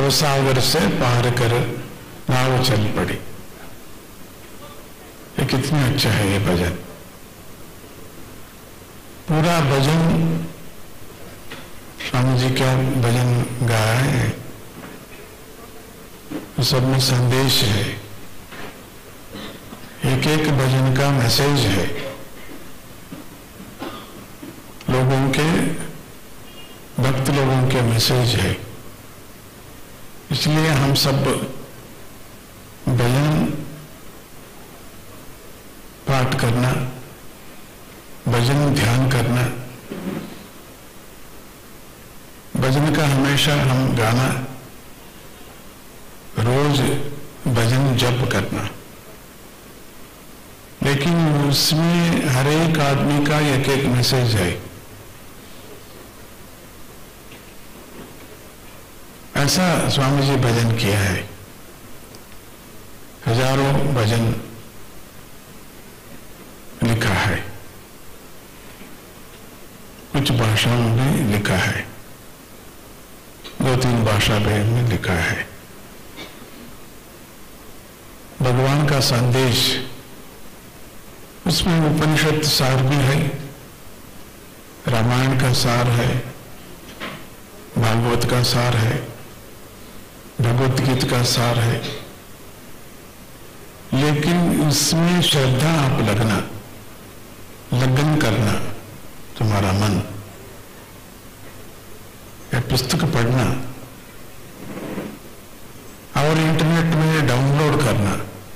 भवसागर से पार कर नाव चल पड़ी। ये कितना अच्छा है ये भजन। पूरा भजन स्वामी जी का भजन गाया है, सब में संदेश है, एक एक भजन का मैसेज है, लोगों के, भक्त लोगों के मैसेज है। इसलिए हम सब भजन पाठ करना, भजन ध्यान करना, भजन का हमेशा हम गाना, रोज भजन जप करना। लेकिन उसमें हर एक आदमी का एक एक मैसेज है। ऐसा स्वामी जी भजन किया है, हजारों भजन लिखा है, कुछ भाषाओं में लिखा है, 2-3 भाषा में लिखा है। भगवान का संदेश, उसमें उपनिषद सार भी है, रामायण का सार है, भागवत का सार है, भगवत गीता का सार है। लेकिन इसमें श्रद्धा आप लगन करना, तुम्हारा मन, या पुस्तक पढ़ना और इंटरनेट में डाउनलोड करना,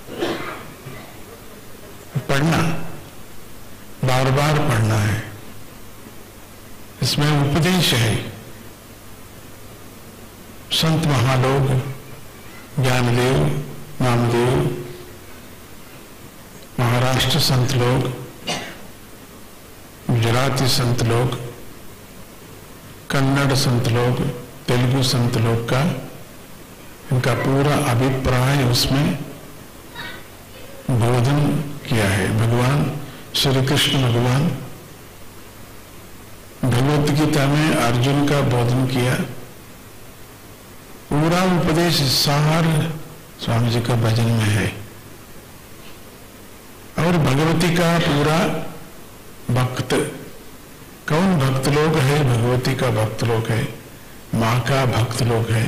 पढ़ना, बार बार पढ़ना है। इसमें उपदेश है। संत महालोग, ज्ञानदेव, नामदेव, महाराष्ट्र संत लोग, गुजराती संत लोग, कन्नड़ संत लोग, तेलुगु संत लोग का, इनका पूरा अभिप्राय उसमें बोधन किया है। भगवान श्री कृष्ण भगवान भगवत गीता में अर्जुन का बोधन किया। पूरा उपदेश सार स्वामी जी का भजन में है। और भगवती का पूरा भक्त, कौन भक्त लोग है? भगवती का भक्त लोग है, माँ का भक्त लोग है।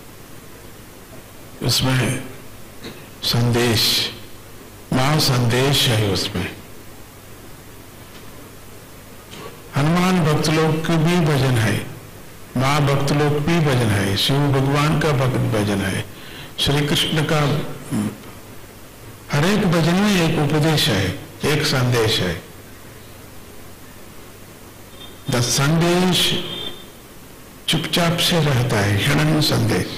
उसमें संदेश, माँ संदेश है उसमें। हनुमान भक्त लोग के भी भजन है, माँ भक्त लोग भी भजन है, शिव भगवान का भक्त भजन है, श्री कृष्ण का। हर एक भजन में एक उपदेश है, एक संदेश है। द संदेश चुपचाप से रहता है, हिडन संदेश।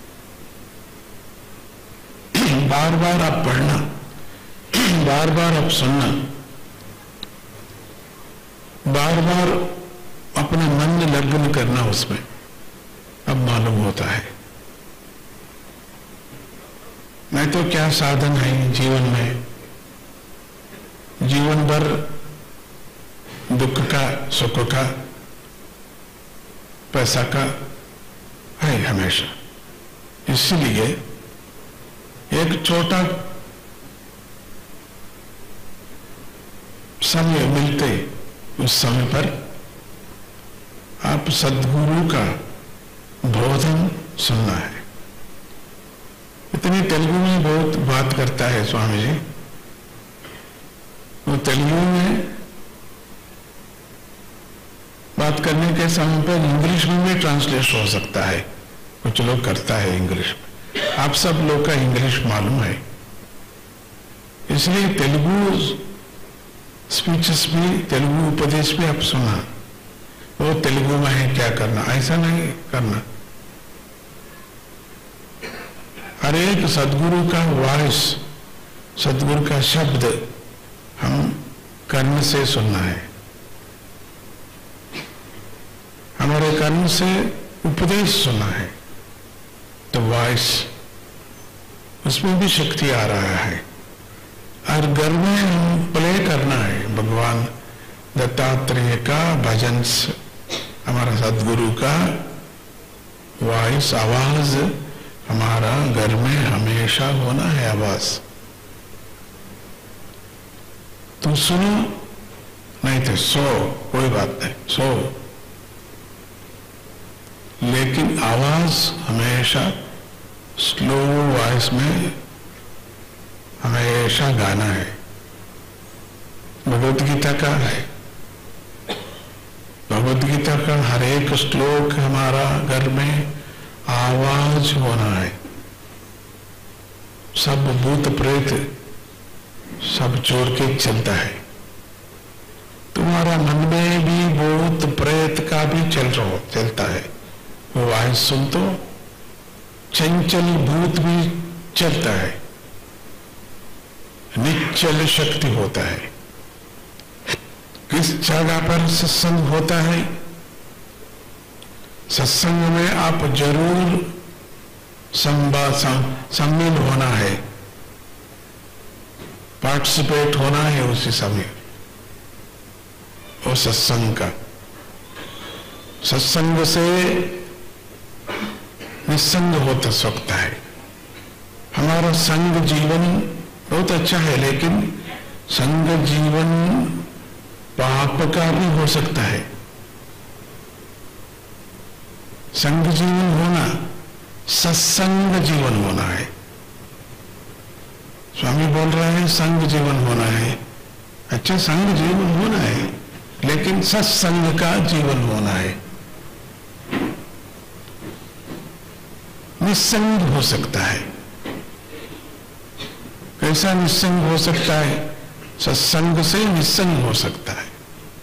बार बार आप पढ़ना, बार बार आप सुनना, बार बार अपने मन में लग्न करना, उसमें अब मालूम होता है। नहीं तो क्या साधन है जीवन में? जीवन भर दुख का, सुख का, पैसा का है हमेशा। इसलिए एक छोटा समय मिलते, उस समय पर आप सद्गुरु का बोधन सुनना है। इतनी तेलुगु में बहुत बात करता है स्वामी जी। वो तेलुगु में बात करने के समय पर इंग्लिश में भी ट्रांसलेट हो सकता है, कुछ लोग करता है इंग्लिश में। आप सब लोग का इंग्लिश मालूम है, इसलिए तेलुगु स्पीचेस भी, तेलुगु उपदेश भी आप सुना। वो तेलुगु में है, क्या करना? ऐसा नहीं करना। हर एक सदगुरु का वॉइस, सदगुरु का शब्द हम कर्म से सुनना है। हमारे कर्म से उपदेश सुनना है, तो वॉइस, उसमें भी शक्ति आ रहा है। और घर में हम प्ले करना है भगवान दत्तात्रेय का भजन, हमारा सदगुरु का वॉइस, आवाज हमारा घर में हमेशा होना है आवाज। तुम सुनो, नहीं तो सो, कोई बात नहीं, सो, लेकिन आवाज हमेशा स्लो वॉइस में हमेशा गाना है। भगवत गीता का है, भगवत गीता का हर एक श्लोक हमारा घर में आवाज होना है। सब भूत प्रेत सब जोड़ के चलता है। तुम्हारा मन में भी भूत प्रेत का भी चलता है। वो आवाज सुन तो चंचल भूत भी चलता है, निश्चल शक्ति होता है। किस जगह पर सत्संग होता है? सत्संग में आप जरूर सम्मिलित होना है, पार्टिसिपेट होना है उसी समय और सत्संग का। सत्संग से निस्संग होता सकता है। हमारा संग जीवन बहुत अच्छा है, लेकिन संग जीवन पाप का भी हो सकता है। संग जीवन होना, सत्संग जीवन होना है। स्वामी बोल रहे हैं संग जीवन होना है। अच्छा, संग जीवन होना है, लेकिन सत्संग का जीवन होना है। निस्संग हो सकता है। कैसा निस्संग हो सकता है? सत्संग से निस्संग हो सकता है।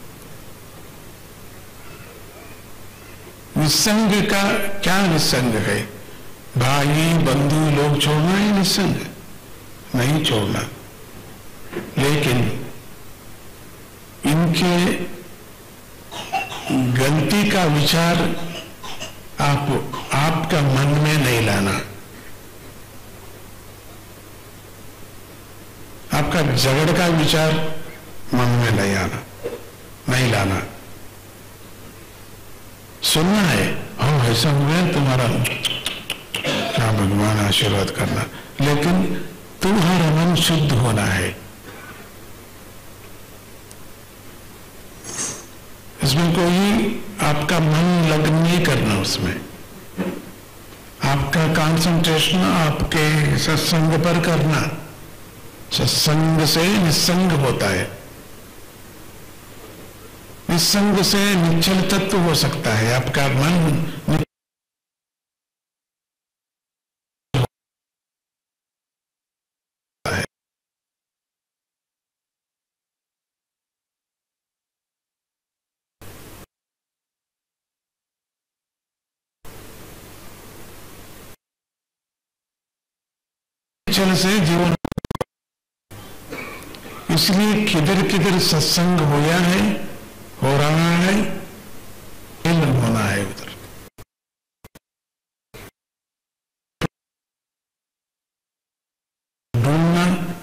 निस्संग का क्या निस्संग है? भाई बंधु लोग छोड़ना ही निस्संग नहीं छोड़ना, लेकिन इनके गलती का विचार आपका मन में नहीं लाना। आपका झगड़ का विचार मन में नहीं लाना। सुनना है, हाँ ऐसा हुआ तुम्हारा, क्या भगवान आशीर्वाद करना, लेकिन तुम्हारा मन शुद्ध होना है। इसमें कोई आपका मन लग नहीं करना, उसमें आपका कंसंट्रेशन आपके सत्संग पर करना। सत्संग से निस्संग होता है। निस्संग से निश्चल तत्व हो सकता है। आपका मन निश्चल से जीवन, इसलिए किधर किधर सत्संग होया है, हो रहा है, होना है उधर। ढूंढना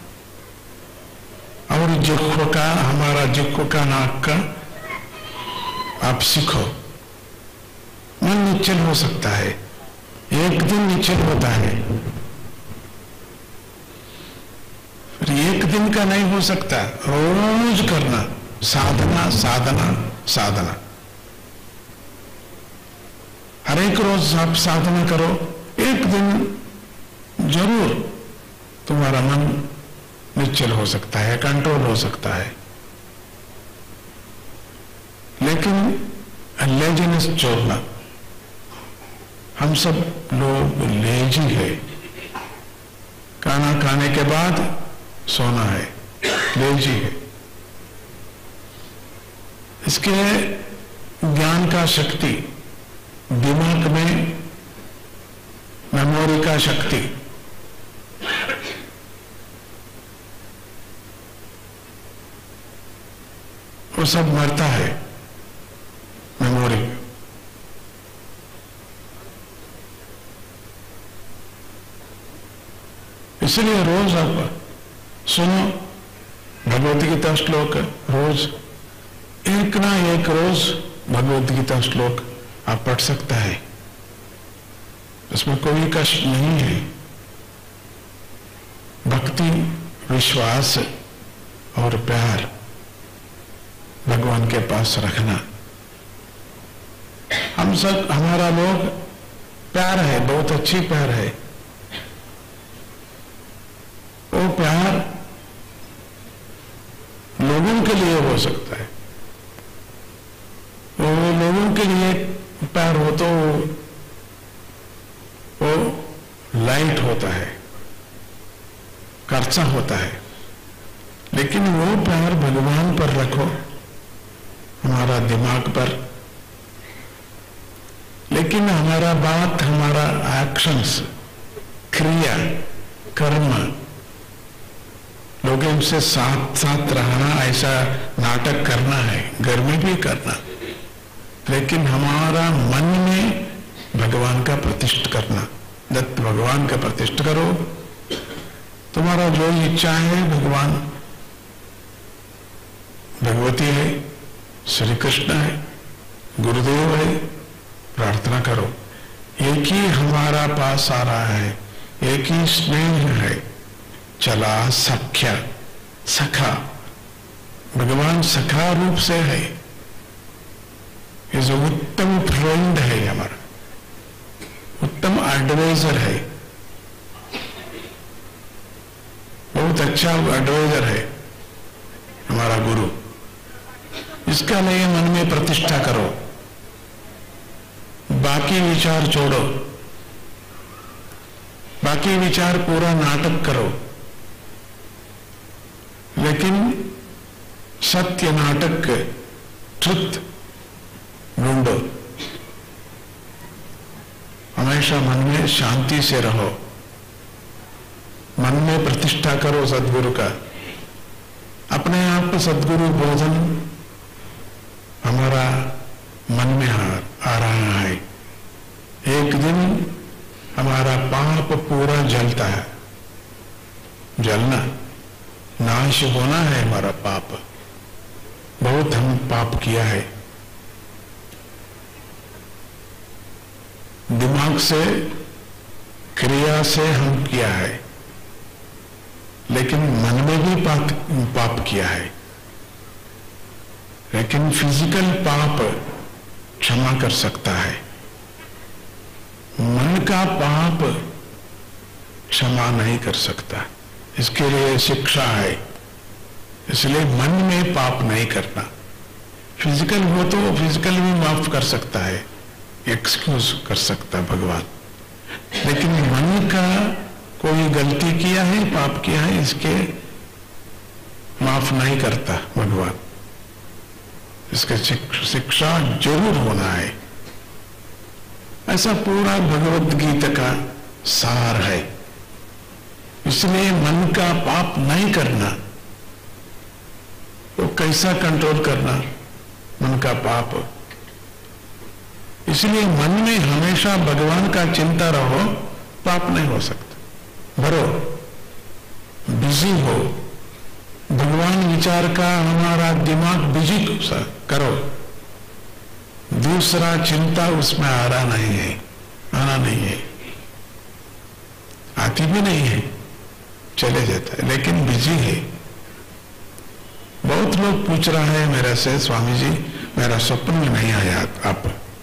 और जिह्वा का, हमारा जिह्वा का, नाक का आप सीखो। मन निश्चल हो सकता है, एक दिन निश्चल होता है, फिर एक दिन का नहीं हो सकता। रोज करना, साधना साधना साधना। हर एक रोज आप साधना करो, एक दिन जरूर तुम्हारा मन निश्चल हो सकता है, कंट्रोल हो सकता है। लेकिन लेजीनेस छोड़ना। हम सब लोग लेजी है। खाना खाने के बाद सोना है, लेजी है। इसके ज्ञान का शक्ति, दिमाग में मेमोरी का शक्ति, वो सब मरता है। मेमोरी इसलिए रोज आप सुनो भगवत गीता श्लोक, रोज एक ना एक रोज भगवत गीता श्लोक आप पढ़ सकता है। उसमें कोई कष्ट नहीं है। भक्ति, विश्वास और प्यार भगवान के पास रखना। हम सब, हमारा लोग प्यार है, बहुत अच्छी प्यार है। वो प्यार लोगों के लिए हो सकता है, वो लोगों के लिए प्यार हो तो वो लाइट होता है, कर्चा होता है। लेकिन वो प्यार भगवान पर रखो, हमारा दिमाग पर। लेकिन हमारा बात, हमारा एक्शंस, क्रिया, कर्म, लोगों से साथ साथ रहना, ऐसा नाटक करना है, घर में भी करना। लेकिन हमारा मन में भगवान का प्रतिष्ठ करना, दत्त भगवान का प्रतिष्ठ करो। तुम्हारा जो इच्छा है, भगवान भगवती है, श्री कृष्ण है, गुरुदेव है, प्रार्थना करो। एक ही हमारा पास आ रहा है, एक ही स्नेह है, चला सख्या, सखा, भगवान सखा रूप से है। ये जो उत्तम फ्रेंड है, हमारा उत्तम एडवाइजर है, बहुत अच्छा एडवाइजर है हमारा गुरु। इसका लिए मन में प्रतिष्ठा करो, बाकी विचार छोड़ो, बाकी विचार पूरा नाटक करो, लेकिन सत्य नाटक, ट्रुथ ढूंढो। हमेशा मन में शांति से रहो, मन में प्रतिष्ठा करो सद्गुरु का। अपने आप को सद्गुरु बोधन हमारा मन में आ रहा है। एक दिन हमारा पाप पूरा जलता है, जलना, नाश होना है हमारा पाप। बहुत हम पाप किया है, दिमाग से, क्रिया से हम किया है, लेकिन मन में भी पाप किया है। लेकिन फिजिकल पाप क्षमा कर सकता है, मन का पाप क्षमा नहीं कर सकता। इसके लिए शिक्षा है, इसलिए मन में पाप नहीं करना। फिजिकल हो तो फिजिकल भी माफ कर सकता है, एक्सक्यूज कर सकता है भगवान। लेकिन मन का कोई गलती किया है, पाप किया है, इसके माफ नहीं करता भगवान। इसका शिक्षा जरूर होना है। ऐसा पूरा भगवत गीता का सार है। इसलिए मन का पाप नहीं करना। तो कैसा कंट्रोल करना मन का पाप? इसलिए मन में हमेशा भगवान का चिंता रहो, पाप नहीं हो सकता। भरो, बिजी हो, भगवान विचार का हमारा दिमाग बिजी करो। दूसरा चिंता उसमें आ रहा नहीं है, आना नहीं है, आती भी नहीं है, चले जाता है, लेकिन बिजी है। बहुत लोग पूछ रहा है मेरे से, स्वामी जी मेरा स्वप्न में नहीं आया आप,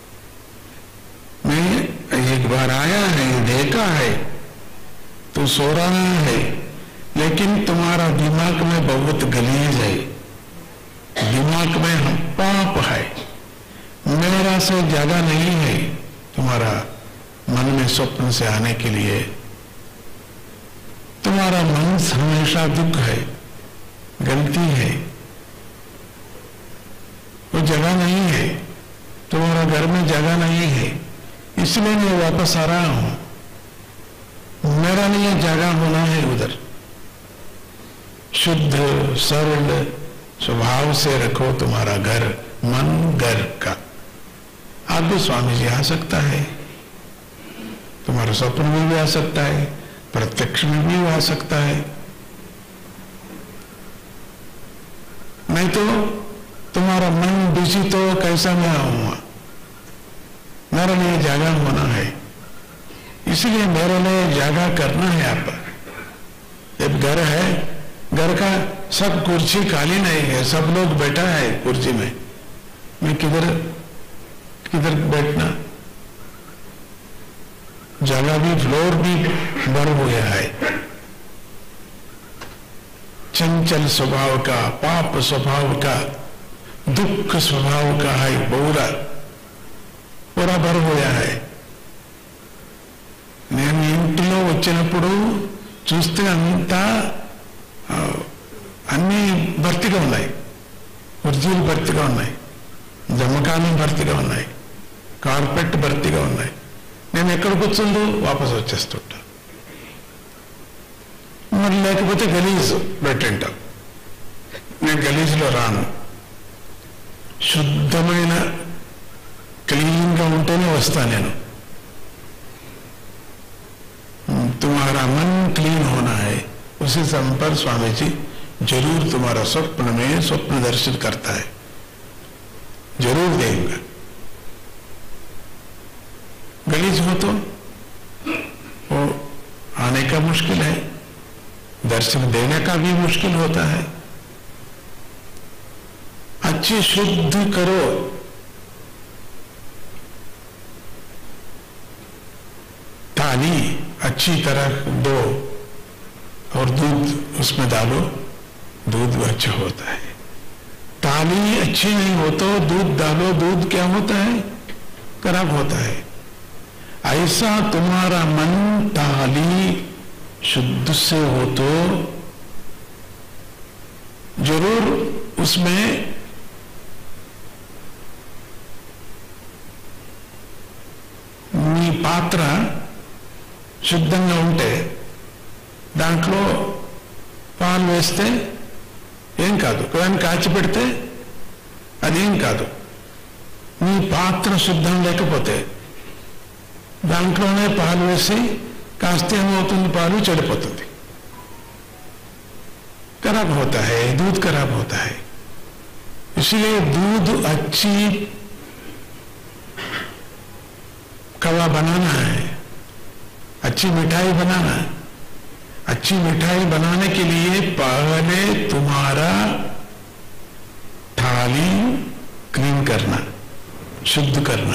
मैं एक बार आया है, देखा है, तू सो रहा है, लेकिन तुम्हारा दिमाग में बहुत गलीज है, दिमाग में हम पाप है, मेरा से जगह नहीं है तुम्हारा मन में स्वप्न से आने के लिए। तुम्हारा मन हमेशा दुख है, गलती है, वो जगह नहीं है, तुम्हारा घर में जगह नहीं है, इसलिए मैं वापस आ रहा हूं। मेरा लिए जगह होना है उधर। शुद्ध सरल स्वभाव से रखो तुम्हारा घर, मन घर का। आप भी स्वामी जी आ सकता है, तुम्हारे स्वप्न में भी आ सकता है, प्रत्यक्ष में भी आ सकता है। नहीं तो तुम्हारा मन बिजी, तो कैसा मैं आऊंगा? मेरे लिए जगह होना है, इसलिए मेरे लिए जगह करना है आप। एक घर है, घर का सब कुर्सी खाली नहीं है, सब लोग बैठा है कुर्सी में, मैं किधर किधर बैठना? जगह भी, फ्लोर भी भर हो गया है। चंचल स्वभाव का, पाप स्वभाव का, दुख स्वभाव का है, पूरा भर हो गया है। నేను ఇంటిలో వచ్చినప్పుడు చూస్తే అంతా అన్ని భర్తీగా ఉన్నాయి, కుర్చీలు భర్తీగా ఉన్నాయి, జమకాలం భర్తీగా ఉన్నాయి, కార్పెట్ భర్తీగా ఉన్నాయి. నేను ఎక్కడ కూర్చుందో వాపసు వచ్చేస్తుంటా. మరి లేకపోతే గలీజు పెట్టింటాం. నేను గలీజులో రాను. శుద్ధమైన క్లీన్గా ఉంటేనే వస్తా నేను. तुम्हारा मन क्लीन होना है, उसी समय पर स्वामी जी जरूर तुम्हारा स्वप्न में स्वप्न दर्शन करता है, जरूर देगा. गलीज हो तो वो आने का मुश्किल है, दर्शन देने का भी मुश्किल होता है. अच्छी शुद्ध करो. थाली अच्छी तरह दो और दूध उसमें डालो, दूध अच्छा होता है. थाली अच्छी नहीं हो तो दूध डालो, दूध क्या होता है? खराब होता है. ऐसा तुम्हारा मन थाली शुद्ध से हो तो जरूर उसमें नी पात्र శుద్ధంగా ఉంటే దాంట్లో పాలు వేస్తే ఏం కాదు, కానీ కాచి పెడితే అదేం కాదు. నీ పాత్ర శుద్ధం లేకపోతే దాంట్లోనే పాలు వేసి కాస్తే ఏమవుతుంది? పాలు చెడిపోతుంది, खराब होता है, दूध खराब होता है. इसलिए दूध अच्छी कवा बनाना है, अच्छी मिठाई बनाना. अच्छी मिठाई बनाने के लिए पहले तुम्हारा थाली क्लीन करना, शुद्ध करना.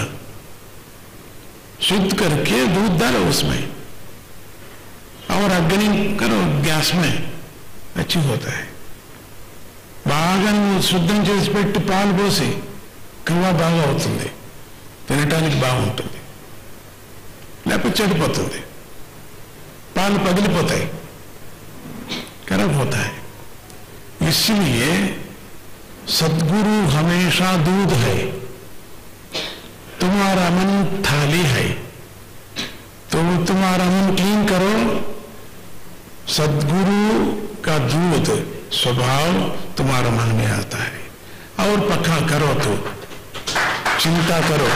शुद्ध करके दूध डालो उसमें और अग्नि करो गैस में, अच्छी होता है. బాగా శుద్ధం చేసి పెట్టి పాలు పోసి కవ్వ బాగా అవుతుంది, తినటానికి బాగుంటుంది. లేకపోతే చెడిపోతుంది, पाल पगलिपोता है, खराब होता है. इसलिए सद्गुरु हमेशा दूध है, तुम्हारा मन थाली है. तो तुम्हारा मन क्लीन करो, सद्गुरु का दूध स्वभाव तुम्हारा मन में आता है. और पक्का करो तो चिंता करो,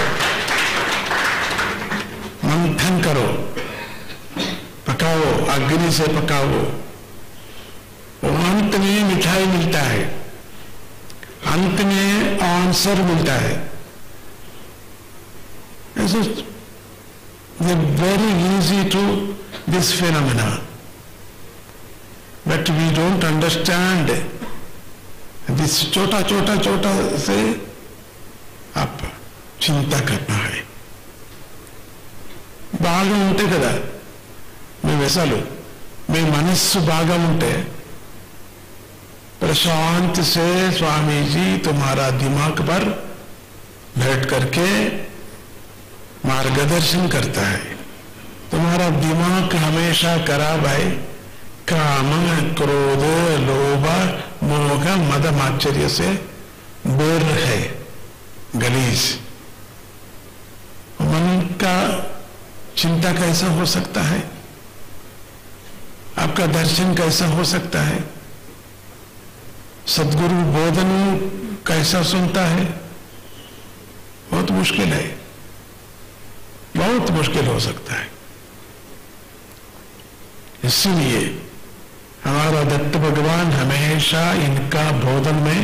मंथन करो, पकाओ, अग्नि से पकाओ. अंत में मिठाई मिलता है, अंत में आंसर मिलता है. Very easy to this phenomena, but we don't understand this. छोटा छोटा छोटा से आप चिंता करना है. బాగా ఉంటే కదా మీ వెసలు, మీ మనస్సు బాగా ఉంటే प्रशांत से स्वामी जी तुम्हारा दिमाग पर बैठ करके मार्गदर्शन करता है. तुम्हारा दिमाग हमेशा खराब है, काम, क्रोध, लोभ, मोह, मद, मात्सर्य से बोर है, गलीज. मन का चिंता कैसा हो सकता है? आपका दर्शन कैसा हो सकता है? सद्गुरु बोधन कैसा सुनता है? बहुत मुश्किल है, बहुत मुश्किल हो सकता है. इसलिए हमारा दत्त भगवान हमेशा इनका बोधन में,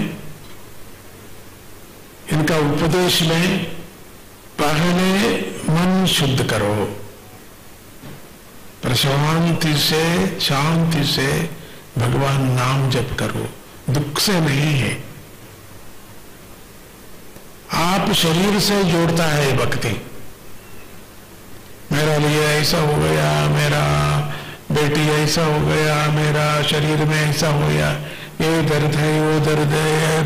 इनका उपदेश में पहले मन शुद्ध करो, शांति से भगवान नाम जप करो, दुख से नहीं है। आप शरीर से जोड़ता है भक्ति। मेरा लिए ऐसा हो गया, मेरा बेटी ऐसा हो गया, मेरा शरीर में ऐसा हो गया, ये दर्द है, वो दर्द है,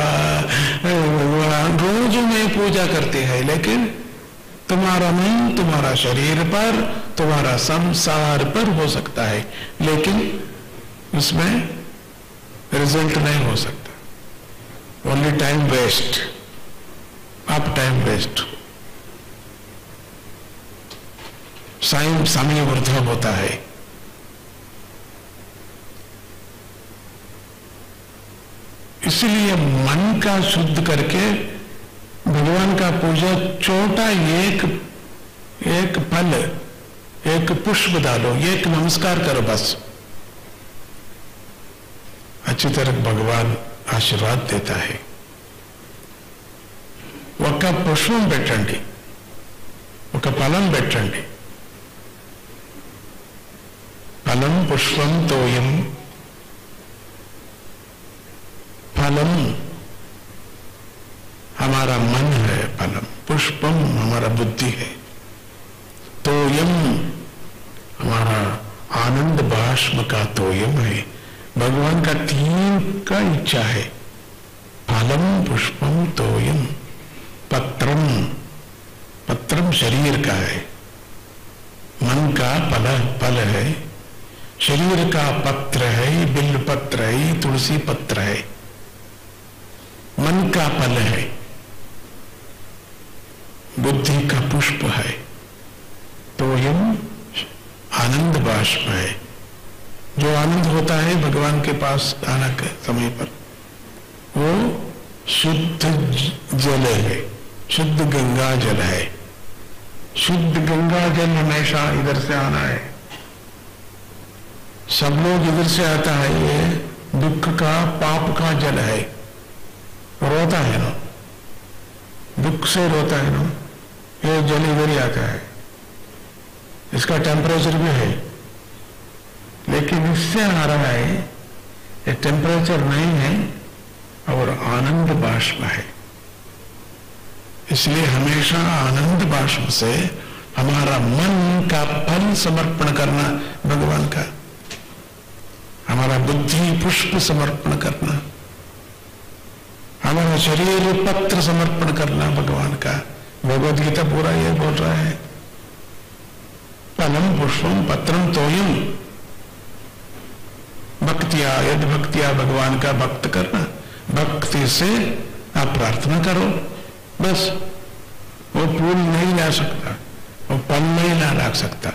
भगवान रोज में पूजा करते हैं, लेकिन तुम्हारा मन तुम्हारा शरीर पर, तुम्हारा संसार पर हो सकता है, लेकिन उसमें रिजल्ट नहीं हो सकता। ओनली टाइम वेस्ट, आप टाइम वेस्ट, समय वृथा होता है। इसलिए मन का शुद्ध करके भगवान का पूजा, छोटा एक फल, एक पुष्प डालो, एक नमस्कार करो, बस अच्छी तरह भगवान आशीर्वाद देता है। ఒక పుష్పం పెట్టండి, ఒక ఫలం పెట్టండి, फलम पुष्पम तोयम, फलम हमारा मन है, फलम पुष्पम हमारा बुद्धि है, तोयम हमारा आनंद बाष्प का तोयम है। भगवान का तीन का इच्छा है, फलम पुष्पम तोयम। पत्रम, पत्रम शरीर का है, मन का फल है, शरीर का पत्र है, बिल्व पत्र है, तुलसी पत्र है, मन का फल है, बुद्धि का पुष्प है, तो यम आनंद बाष्प है। जो आनंद होता है भगवान के पास आने के समय पर, वो शुद्ध जल है, शुद्ध गंगा जल है। शुद्ध गंगा जल हमेशा इधर से आना है। सब लोग इधर से आता है, ये दुख का पाप का जल है, रोता है ना, दुख से रोता है ना, ये जल इधर ही आता है। इसका टेम्परेचर भी है, लेकिन इससे आ रहा है, ये टेम्परेचर नहीं है और आनंद बाष्प है। इसलिए हमेशा आनंद बाष्प से हमारा मन का फल समर्पण करना भगवान का, हमारा बुद्धि पुष्प समर्पण करना, हमारा शरीर पत्र समर्पण करना भगवान का। भगवद गीता पूरा ये बोल रहा है, फलम पुष्पम पत्रम तोयम। भक्तिया, यद भक्तिया, भगवान का भक्त करना, भक्ति से आप प्रार्थना करो, बस। वो फूल नहीं ला सकता, वो फल नहीं ला सकता,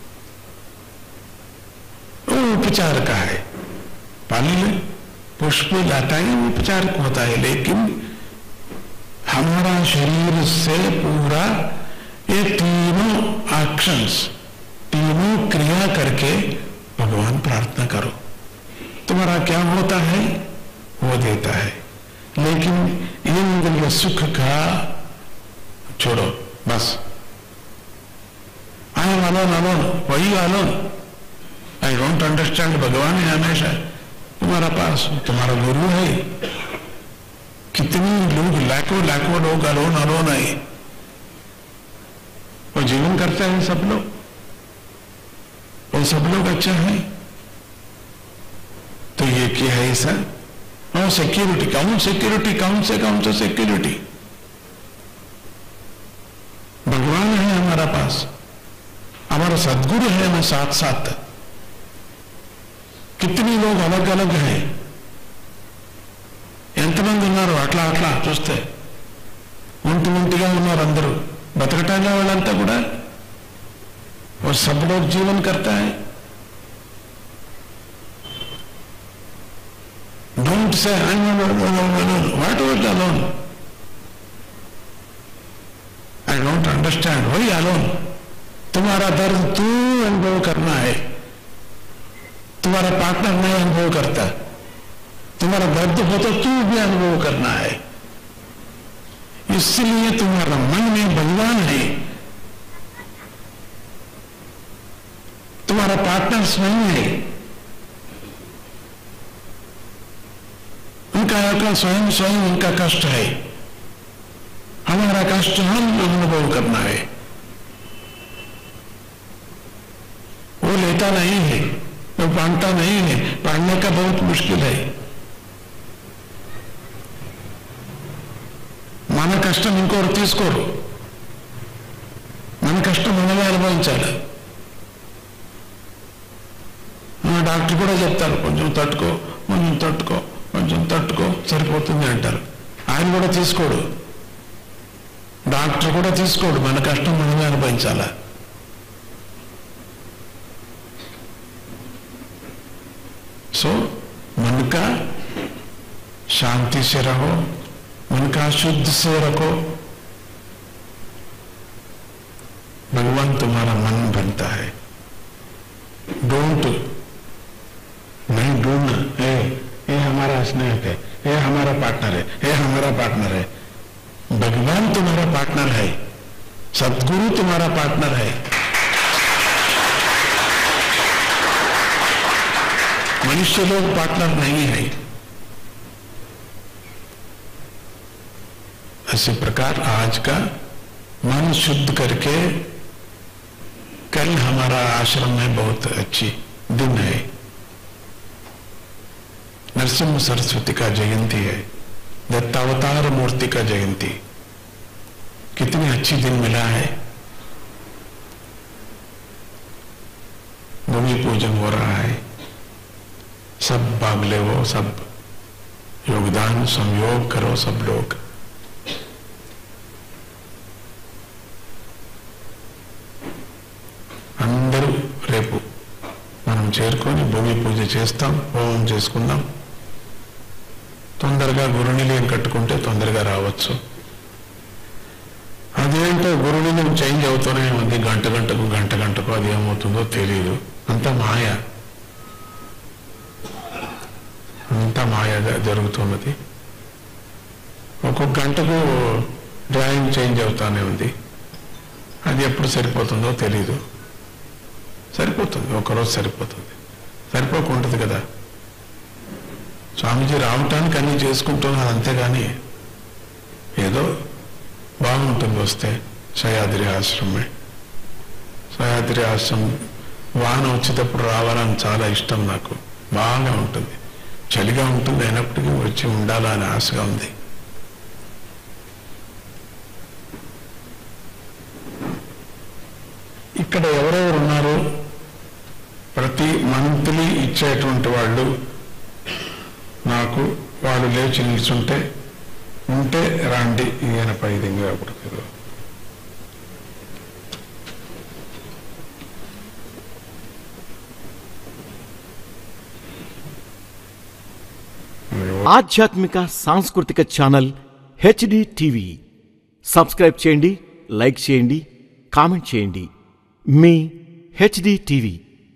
वो उपचार का है। फल पुष्प लाता है, वो उपचार होता है, लेकिन हमारा शरीर से पूरा ये तीनों एक्शंस, तीनों क्रिया करके भगवान प्रार्थना करो। तुम्हारा क्या होता है वो देता है, लेकिन इंद्रिय सुख का छोड़ो, बस। आई एम अलोन, अलोन, वही अलोन, आई डोंट अंडरस्टैंड। भगवान है हमेशा तुम्हारा पास, तुम्हारा गुरु है। कितने लोग, लाखों लोग अलोन अलोन है, वो जीवन करते हैं सब लोग, वो सब लोग अच्छा है। तो ये क्या है ऐसा? नो सिक्योरिटी, कौन सिक्योरिटी, कौन से सिक्योरिटी? भगवान है हमारा पास, हमारा सदगुरु है हमें साथ साथ। कितने लोग अलग अलग हैं, ఎంతమంది ఉన్నారు అట్లా అట్లా చూస్తే ఒంటిగా ఉన్నారు అందరూ। బతకటాల వాళ్ళంతా కూడా वो सब लोग जीवन करता है। Don't say I am alone, what was alone? I don't understand, वही अलोन। तुम्हारा दर्द तू अनुभव करना है, तुम्हारा पार्टनर नहीं अनुभव करता। तुम्हारा दर्द हो तो तू भी अनुभव करना है। इसलिए तुम्हारा मन में भगवान है, हमारा पार्टनर्स नहीं है, उनका स्वयं स्वयं उनका कष्ट है, हमारा कष्ट हम अनुभव करना है। वो लेता नहीं है, वो पढ़ता नहीं है, पढ़ने का बहुत मुश्किल है। మన కష్టం ఇంకోరు తీసుకోరు, మన కష్టం మనమే అనుభవించాలి. డాక్టర్ కూడా చెప్తారు కొంచెం తట్టుకో, కొంచెం తట్టుకో, కొంచెం తట్టుకో సరిపోతుంది అంటారు. ఆయన కూడా తీసుకోడు, డాక్టర్ కూడా తీసుకోడు, మన కష్టం మనమే అనుభవించాలా. सो मन का शांति से रहो, मन का शुद्ध से रखो, भगवान तुम्हारा मन बनता है. डोंट नहीं ढूंढना, ये हमारा स्नेह है, ये हमारा पार्टनर है, ये हमारा पार्टनर है. भगवान तुम्हारा पार्टनर है, सद्गुरु तुम्हारा पार्टनर है. मनुष्य लोग पार्टनर नहीं है. इसी प्रकार आज का मन शुद्ध करके कल हमारा आश्रम में बहुत अच्छी दिन है. नरसिंह सरस्वती का जयंती है, दत्तावतार मूर्ति का जयंती. कितनी अच्छी दिन मिला है. भूमि पूजन हो रहा है, सब भाग ले, वो सब योगदान संयोग करो सब लोग. అందరూ రేపు మనం చేరుకొని భూమి పూజ చేస్తాం, హోమం చేసుకుందాం. తొందరగా గురునిలయం కట్టుకుంటే తొందరగా రావచ్చు. అదేంటో గురునిలయం చేంజ్ అవుతూనే ఉంది, గంట గంటకు అది ఏమవుతుందో తెలియదు. అంతా మాయ, అంతా మాయగా జరుగుతున్నది. ఒక్కొక్క గంటకు డ్రాయింగ్ చేంజ్ అవుతానే ఉంది. అది ఎప్పుడు సరిపోతుందో తెలీదు. సరిపోతుంది, ఒకరోజు సరిపోతుంది, సరిపోకుంటుంది కదా. స్వామీజీ రావటానికి అన్నీ చేసుకుంటున్నారు, అంతేగాని ఏదో బాగుంటుంది వస్తే. సహ్యాద్రి ఆశ్రమే, సహ్యాద్రి ఆశ్రమం వాన వచ్చేటప్పుడు రావాలని చాలా ఇష్టం నాకు, బాగా ఉంటుంది. చలిగా ఉంటుంది, అయినప్పటికీ వచ్చి ఉండాలని ఆశగా ఉంది. ఇక్కడ ఎవరెవరు ఉన్నారు, ప్రతి మంత్లీ ఇచ్చేటువంటి వాళ్ళు నాకు, వాళ్ళు లేచి నిల్చుంటే ఉంటే రాండి. ఈయన పైదింగా అప్పుడు ఆధ్యాత్మిక సాంస్కృతిక ఛానల్ హెచ్డి టీవీ సబ్స్క్రైబ్ చేయండి, లైక్ చేయండి, కామెంట్ చేయండి. మీ హెచ్డి టీవీ.